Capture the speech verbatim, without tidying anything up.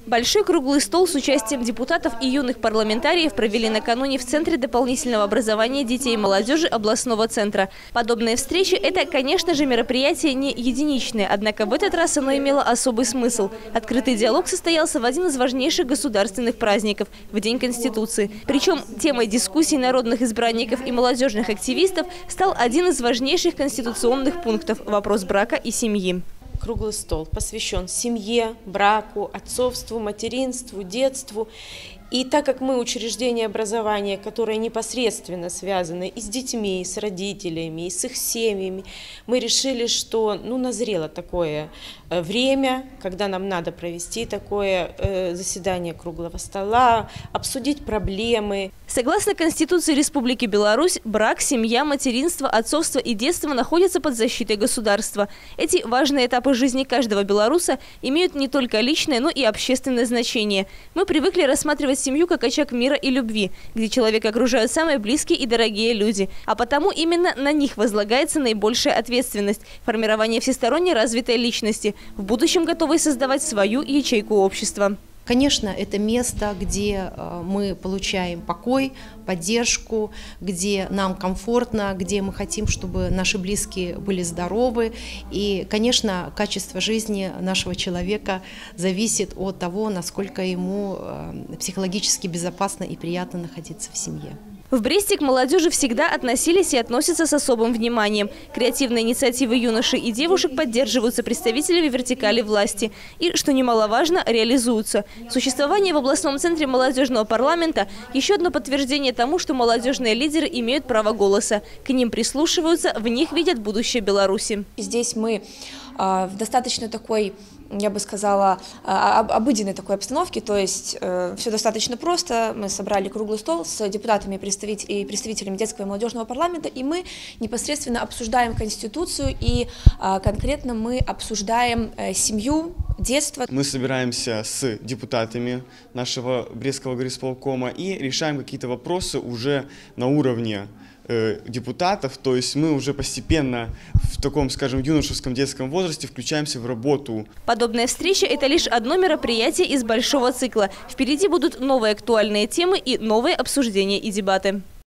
Большой круглый стол с участием депутатов и юных парламентариев провели накануне в Центре дополнительного образования детей и молодежи областного центра. Подобные встречи – это, конечно же, мероприятие не единичное, однако в этот раз оно имело особый смысл. Открытый диалог состоялся в один из важнейших государственных праздников – в День Конституции. Причем темой дискуссий народных избранников и молодежных активистов стал один из важнейших конституционных пунктов – вопрос брака и семьи. Круглый стол посвящен семье, браку, отцовству, материнству, детству. И так как мы учреждение образования, которое непосредственно связано и с детьми, и с родителями, и с их семьями, мы решили, что ну, назрело такое время, когда нам надо провести такое э, заседание круглого стола, обсудить проблемы. Согласно Конституции Республики Беларусь, брак, семья, материнство, отцовство и детство находятся под защитой государства. Эти важные этапы жизни каждого белоруса имеют не только личное, но и общественное значение. Мы привыкли рассматривать семью как очаг мира и любви, где человека окружают самые близкие и дорогие люди. А потому именно на них возлагается наибольшая ответственность – формирование всесторонне развитой личности, в будущем готовой создавать свою ячейку общества. Конечно, это место, где мы получаем покой, поддержку, где нам комфортно, где мы хотим, чтобы наши близкие были здоровы. И, конечно, качество жизни нашего человека зависит от того, насколько ему психологически безопасно и приятно находиться в семье. В Бресте к молодежи всегда относились и относятся с особым вниманием. Креативные инициативы юношей и девушек поддерживаются представителями вертикали власти и, что немаловажно, реализуются. Существование в областном центре молодежного парламента – еще одно подтверждение тому, что молодежные лидеры имеют право голоса. К ним прислушиваются, в них видят будущее Беларуси. Здесь мы в достаточно такой, я бы сказала, обыденной такой обстановке, то есть э, все достаточно просто. Мы собрали круглый стол с депутатами и представителями детского и молодежного парламента, и мы непосредственно обсуждаем Конституцию, и э, конкретно мы обсуждаем э, семью, детство. Мы собираемся с депутатами нашего Брестского горисполкома и решаем какие-то вопросы уже на уровне депутатов, то есть мы уже постепенно в таком, скажем, юношеском детском возрасте включаемся в работу. Подобная встреча – это лишь одно мероприятие из большого цикла. Впереди будут новые актуальные темы и новые обсуждения и дебаты.